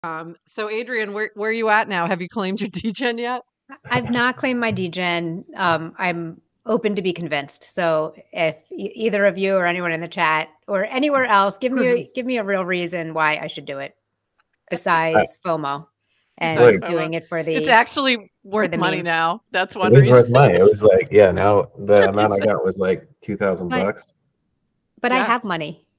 So Adrienne, where are you at now? Have you claimed your degen yet? I've not claimed my degen. I'm open to be convinced. So if either of you or anyone in the chat or anywhere else, give me a real reason why I should do it besides FOMO and doing it for the. It's actually worth money meme. now. That's one It is reason. worth money. It was like, yeah, now the amount I got was like $2,000 bucks. But I have money.